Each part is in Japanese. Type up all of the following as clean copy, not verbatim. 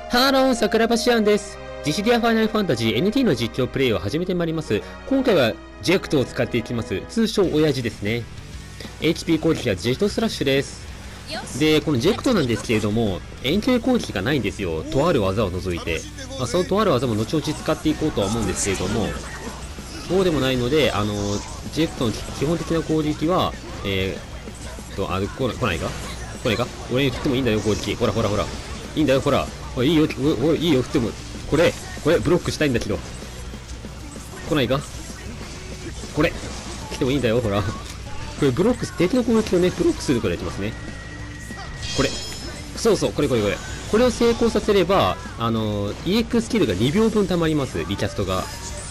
ハロー、桜庭シアンです。ディシディアファイナルファンタジー NT の実況プレイを始めてまいります。今回はジェクトを使っていきます。通称親父ですね。HP 攻撃はジェクトスラッシュです。で、このジェクトなんですけれども、遠距離攻撃がないんですよ。とある技を除いて。そのとある技も後々使っていこうとは思うんですけれども、そうでもないので、ジェクトの基本的な攻撃は、来ないか俺に振ってもいいんだよ、攻撃。ほら。いいんだよ、ほら。いいよ、いいよ、振っても。これ、ブロックしたいんだけど。来ないかこれ、来てもいいんだよ、ほら。これ、ブロック、敵の攻撃をね、ブロックするからやってますね。これ。そう、これ。これを成功させれば、EX スキルが2秒分溜まります、リキャストが。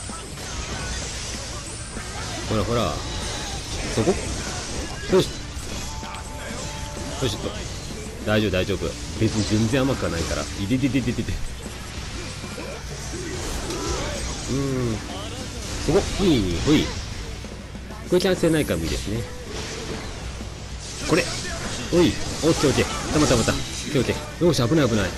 ほら。そこよし。ちょっと。大丈夫。別に全然甘くはないから。いで。そこほい。これキャンセルないから無理ですね。これおい、オッケー。たまた。オッケー。よし、危ない。これ、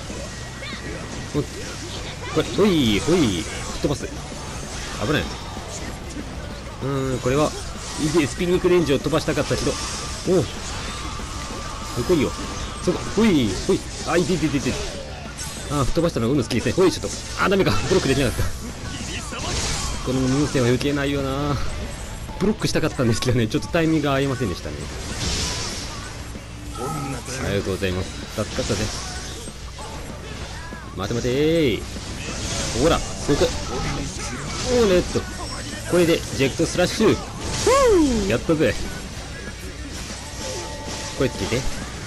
ほい。吹っ飛ばす。危ない。これは、スピニックレンジを飛ばしたかったけど、おう。来いよ。そこ、ほい。あ、いて。吹っ飛ばしたのが運の好きですね。ほい、ちょっと。ダメか。ブロックできなかった。この無線は余計ないよな。ブロックしたかったんですけどね、ちょっとタイミングが合いませんでしたね。ありがとうございます。助かったね。待て。ほら、そこ。これで、ジェクトスラッシュ。やったぜ。これつけて。よ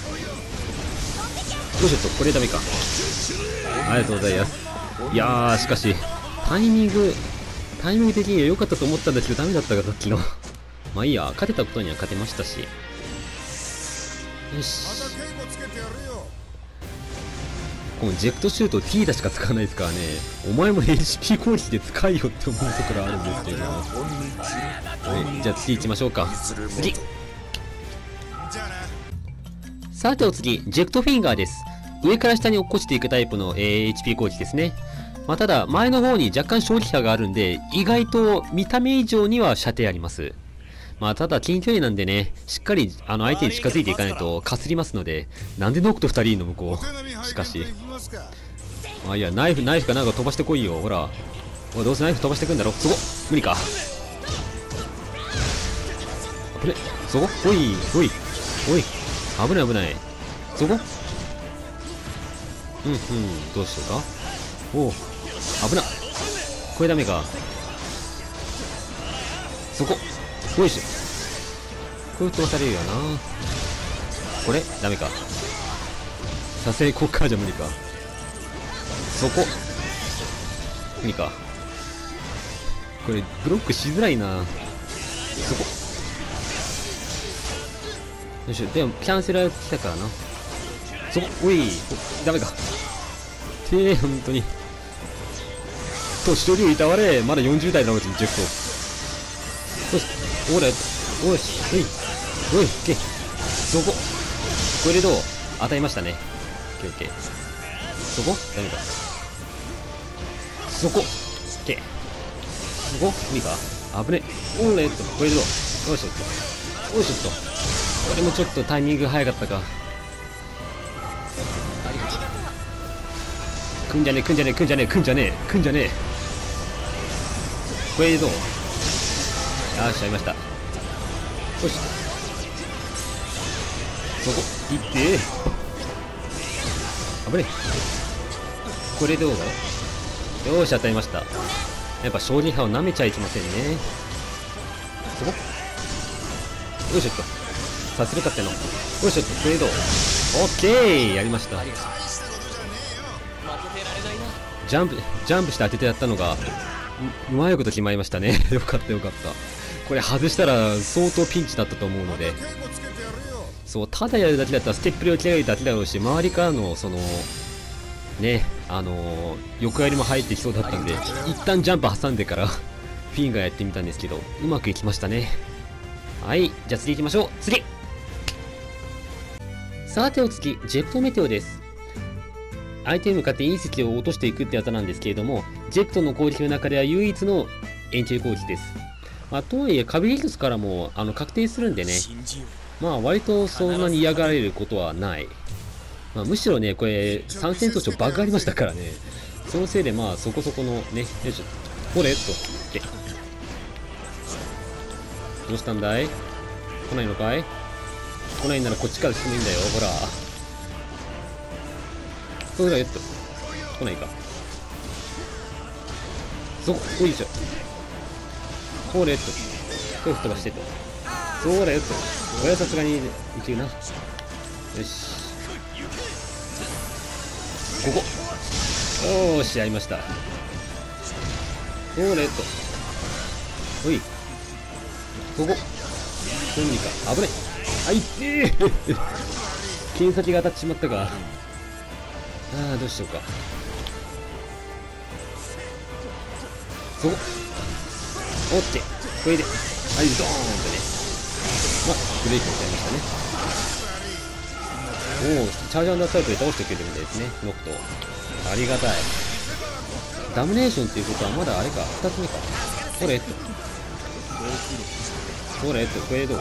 いしょっと、これダメか。ありがとうございます。いやー、しかし、タイミング的には良かったと思ったんですけど、ダメだったか、さっきの。まあいいや、勝てたことには勝てましたし。よし。このジェクトシュート T だしか使わないですからね。お前も HP 攻撃で使いよって思うところあるんですけど。じゃあ次行きましょうか。次さてお次、ジェクトフィンガーです。上から下に落っこちていくタイプの、HP 攻撃ですね。ただ、前の方に若干衝撃波があるんで、意外と見た目以上には射程あります。ただ、近距離なんでね、しっかり、相手に近づいていかないとかすりますので、なんでノックと2人いるの向こう。しかし。いや、ナイフかなんか飛ばしてこいよ、ほら。どうせナイフ飛ばしてくんだろ。そこ無理か。これそこおい。危ない。そこどうしようか。おう。危な。これダメか。そこ。よいしょ。これ飛ばされるよな。これダメか。さすがにこっからじゃ無理か。そこ。無理か。これブロックしづらいな。そこ。よいしょ。でもキャンセルは来たからな。そこ。おい。ダメか。本当に。年寄りをいたわれ。まだ40代なのにジェクト。よし。おい。け。そこ。これでどう当たりましたね。オッケー。そこダメか。そこ。け。そこ無理か。危ね。これでどうよいしょっと。これもちょっとタイミング早かったか。くんじゃねえ。これでどうよし、ありました。よし。そこ、いって危ねえ。これでどうだよーし、当たりました。やっぱ将棋波を舐めちゃいけませんね。そこよいしょっと。させるかっての。よいしょっと、これでどうオッケーやりました。ジャンプして当ててやったのが、うまいこと決まりましたね。よかった。これ外したら相当ピンチだったと思うので。そう、ただやるだけだったらステップ量切られるだけだろうし、周りからの、ね、横やりも入ってきそうだったんで、一旦ジャンプ挟んでから、フィンガーやってみたんですけど、うまくいきましたね。はい、じゃあ次行きましょう。次さてお次、ジェクトメテオです。 相手に向かって隕石を落としていくってやつなんですけれども、ジェクトの攻撃の中では唯一の遠距離攻撃です。まあ、とはいえ壁一つからも確定するんでね、まあ割とそんなに嫌がられることはない。まあ、むしろね、これ参戦当初バグありましたからね、そのせいでまあそこそこのね、よいしょ、ほれっとで、どうしたんだい？来ないのかい？来ないならこっちからしてもいいんだよ、ほら。そうだよっと。来ないか。そこ、おいしょ。ほれっと。これ吹っ飛ばしてと。そうだよっと。これはさすがにいけるな。よし。ここ。おーし、やりました。そうだよっと。おい。ここ。どうにか。危ない。あ、いってー剣先が当たってしまったか。ああ、どうしようか。そこ。おって。これで。はい、ドーンとね。まあ、ブレーキをしちゃいましたね。おお、チャージャーアサルトで倒してくれるんですね、ノクト。ありがたい。ダムネーションっていうことはまだあれか、2つ目か。ほれっと。ほれっと、これどう？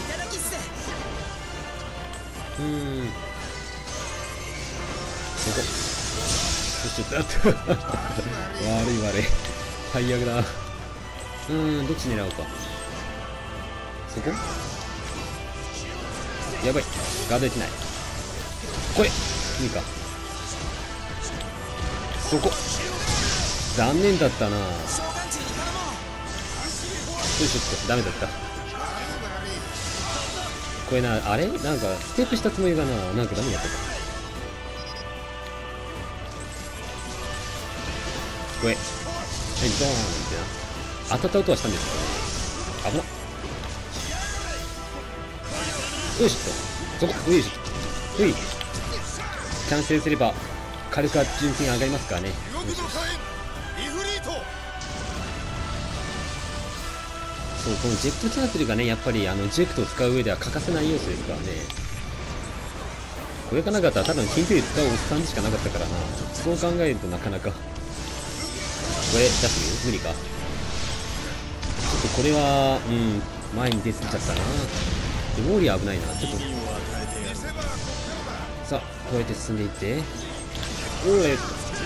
ここ。ちょっと待って。悪い悪い。最悪だ。どっち狙おうか。そこ？やばい。ガードできない。これいいか。そこ。残念だったな。よいしょっと、ダメだった。これな、あれなんか、ステップしたつもりがな、なんかダメだったか。これ。はい、ドーンってな。当たった音はしたんですけどね。危なっ。よいしょっと。そこ、よいしょっと。ほい。キャンセルすれば、軽く純金上がりますからね。よしよし。そう、このジェクトキャンセルがね、やっぱりジェクトを使う上では欠かせない要素ですからね。これがなかったら多分近距離使うおっさんでしかなかったからな。そう考えるとなかなか。これ出してみる？無理か。ちょっとこれは、前に出過ぎちゃったな。ウォーリア危ないな。ちょっと。さあ、こうやって進んでいって。おい。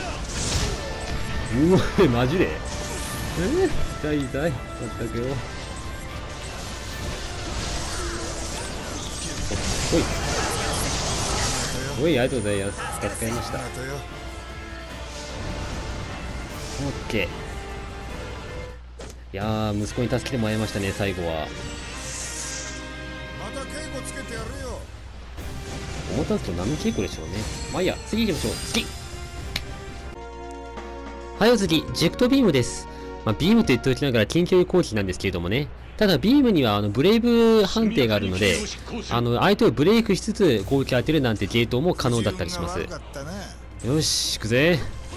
うわ、マジで痛い痛い。まったくよ。おい。おい、ありがとうございます。使いました。オッケー。いやー、息子に助けてもらいましたね、最後は。 また稽古つけてやるよ。 思ったと何稽古でしょうね。まあいいや、次行きましょう。次。はい、お次、ジェクトビームです。まあ、ビームと言っておきながら近距離攻撃なんですけれどもね。ただ、ビームにはブレイブ判定があるので、相手をブレイクしつつ攻撃を当てるなんてゲートも可能だったりします。よし、行くぜ。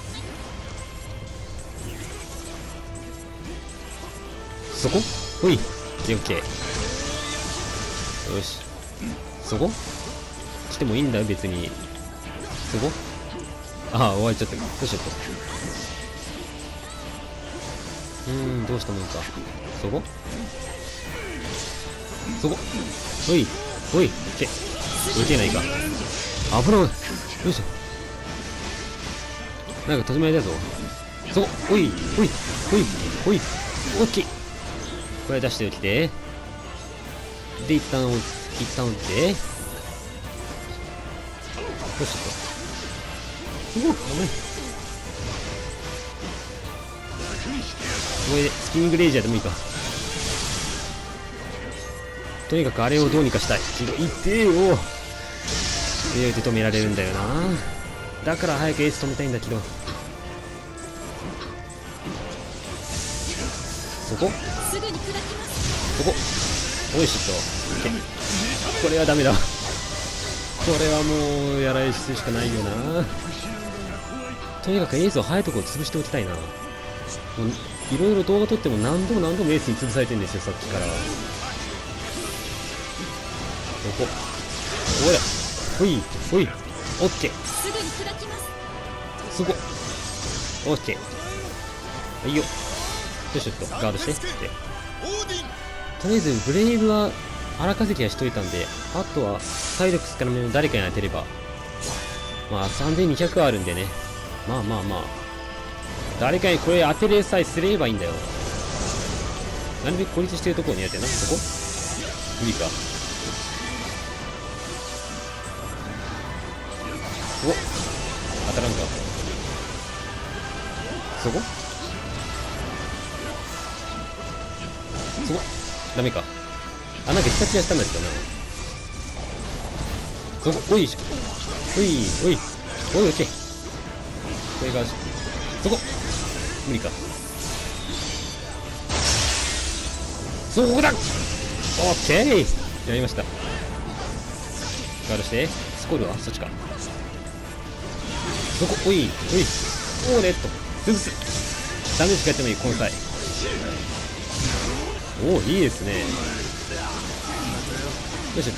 そこ？ほい。オッケー。よし。そこ？来てもいいんだよ、別に。そこ？ああ、終わっちゃった。どうしようと。どうしたもんか。そこ？そこ。ほい。ほい。け。打てないか。危ない。よいしょ。なんか閉じまりだぞ。そこ。ほい。ほい。ほい。ほい。オッケー。これ出しておきて。で、一旦打って。よしと。うわ、危ない。これでスピニングレイジャーでもいいか。とにかくあれをどうにかしたい。いってえよ。強いで止められるんだよな。だから早くエース止めたいんだけど。そこ？そこ。おいしょっと。これはダメだ。これはもうやられするしかないよな。とにかくエースを早いところ潰しておきたいな。もういろいろ動画撮っても何度もエースに潰されてるんですよ、さっきから。ここ。おいほいほいオッケー。 すごっ。オッケー。はいよ。よし、ちょっとガードして。とりあえずブレイブは荒稼ぎはしといたんで、あとは体力少なめの誰かに当てれば、まあ3200あるんでね、まあ誰かにこれ当てれさえすればいいんだよ。なるべく孤立してるところにやってな。そこ無理か。お、当たらんか。そこダメか。あ、なんか一つやしたんだけどな。そこ、おいしょ。おい、おい、おい、オッケー。これが、そこ無理か。そこだ。オッケーやりました。ガードして。スコールはそっちか。そこ、おい、おい。おーねっと。崩す。ダメージ変えてもいい、この際。おお、いいですね。よいしょっ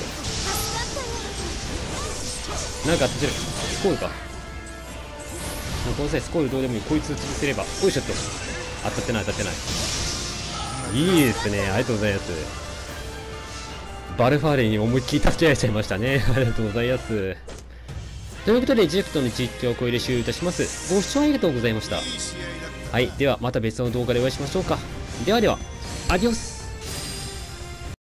と。なんか当ててる。スコールか。もうこの際スコールどうでもいい。こいつ潰せれば。よいしょっと。当たってない、当たってない。いいですね。ありがとうございます。バルファーレに思いっきり立ち会えちゃいましたね。ありがとうございます。ということで、ジェクトの実況をこれで終了いたします。ご視聴ありがとうございました。はい。では、また別の動画でお会いしましょうか。ではでは、アディオス。